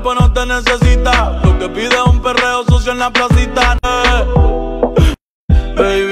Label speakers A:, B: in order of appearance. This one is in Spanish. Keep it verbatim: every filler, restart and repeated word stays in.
A: cuerpo no te necesita. Lo que pide es un perreo sucio en la placita. Eh. Baby,